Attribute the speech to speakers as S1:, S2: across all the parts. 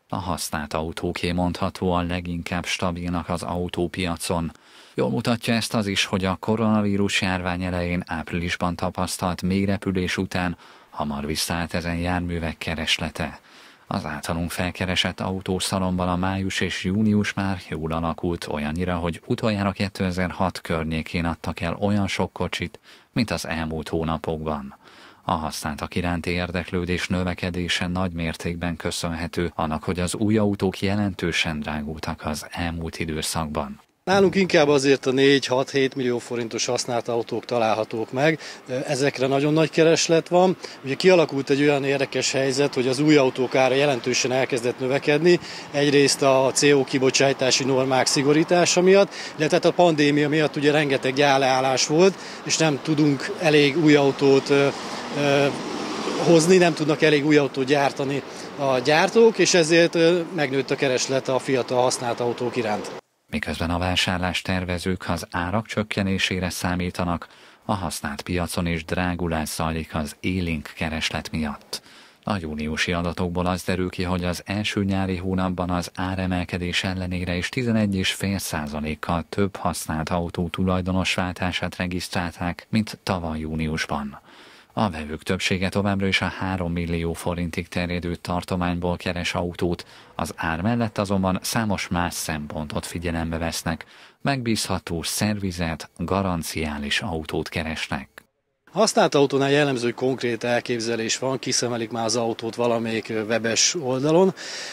S1: A használt autóké mondhatóan leginkább stabilnak az autópiacon. Jól mutatja ezt az is, hogy a koronavírus járvány elején áprilisban tapasztalt mélyrepülés után hamar visszaállt ezen járművek kereslete. Az általunk felkeresett autószalonban a május és június már jól alakult, olyannyira, hogy utoljára 2006 környékén adtak el olyan sok kocsit, mint az elmúlt hónapokban. A használtak iránti érdeklődés növekedése nagy mértékben köszönhető annak, hogy az új autók jelentősen drágultak az elmúlt időszakban.
S2: Nálunk inkább azért a 4-6-7 millió forintos használt autók találhatók meg, ezekre nagyon nagy kereslet van. Ugye kialakult egy olyan érdekes helyzet, hogy az új autók ára jelentősen elkezdett növekedni, egyrészt a CO kibocsátási normák szigorítása miatt, illetve a pandémia miatt ugye rengeteg gyárleállás volt, és nem tudunk elég új autót hozni, nem tudnak elég új autót gyártani a gyártók, és ezért megnőtt a kereslet a fiatal használt autók iránt.
S1: Miközben a vásárlás tervezők az árak csökkenésére számítanak, a használt piacon is drágulás zajlik az élénk kereslet miatt. A júniusi adatokból az derül ki, hogy az első nyári hónapban az áremelkedés ellenére is 11,5%-kal több használt autó tulajdonosváltását regisztrálták, mint tavaly júniusban. A vevők többsége továbbra is a 3 millió forintig terjedő tartományból keres autót, az ár mellett azonban számos más szempontot figyelembe vesznek, megbízható, szervizet, garanciális autót keresnek.
S2: A használt autónál jellemző, hogy konkrét elképzelés van, kiszemelik már az autót valamelyik webes oldalon.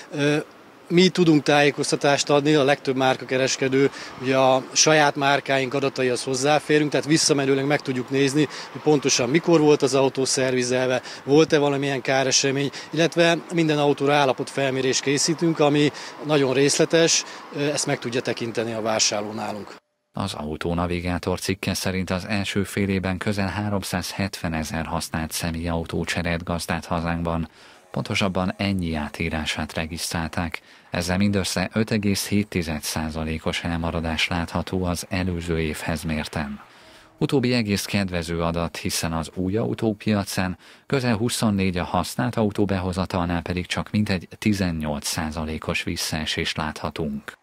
S2: Mi tudunk tájékoztatást adni, a legtöbb márkakereskedő, ugye a saját márkáink adataihoz hozzáférünk, tehát visszamenőleg meg tudjuk nézni, hogy pontosan mikor volt az autó szervizelve, volt-e valamilyen káresemény, illetve minden autóra állapotfelmérést készítünk, ami nagyon részletes, ezt meg tudja tekinteni a vásárló nálunk.
S1: Az Autonavigátor cikke szerint az első fél évben közel 370 000 használt személyautó cserélt gazdát hazánkban, pontosabban ennyi átírását regisztrálták, ezzel mindössze 5,7%-os elmaradás látható az előző évhez mérten. Utóbbi egész kedvező adat, hiszen az új autópiacán közel 24, a használt autó behozatalnál pedig csak mintegy 18%-os visszaesést láthatunk.